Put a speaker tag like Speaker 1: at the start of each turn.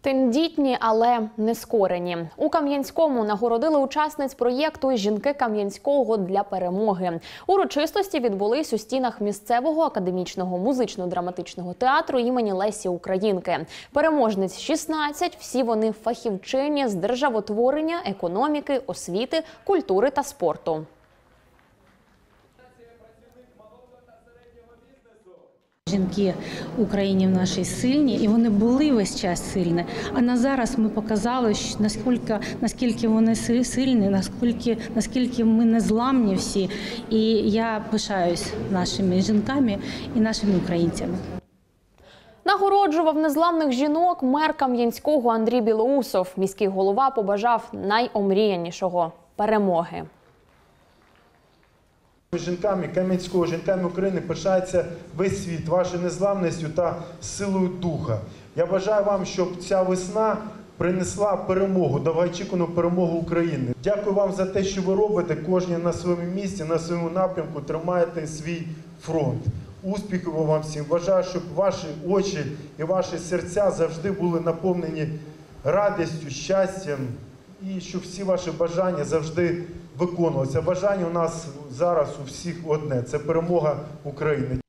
Speaker 1: Тендітні, але не скорені. У Кам'янському нагородили учасниць проєкту «Жінки Кам'янського для перемоги». Урочистості відбулись у стінах місцевого академічного музично-драматичного театру імені Лесі Українки. Переможниць 16, всі вони фахівчині з державотворення, економіки, освіти, культури та спорту.
Speaker 2: Жінки в Україні в нашій сильні, і вони були весь час сильні. А на зараз ми показали, наскільки вони сильні, наскільки ми незламні всі. І я пишаюсь нашими жінками і нашими українцями.
Speaker 1: Нагороджував незламних жінок мер Кам'янського Андрій Білоусов. Міський голова побажав найомріянішого – перемоги.
Speaker 3: Жінками Кам'янського, жінками України пишається весь світ вашою незламністю та силою духа. Я бажаю вам, щоб ця весна принесла перемогу, довгоочікувану перемогу України. Дякую вам за те, що ви робите, кожен на своєму місці, на своєму напрямку тримаєте свій фронт. Успіхів вам всім. Бажаю, щоб ваші очі і ваші серця завжди були наповнені радістю, щастям і щоб всі ваші бажання завжди виконувалися. Бажання у нас зараз у всіх одне – це перемога України.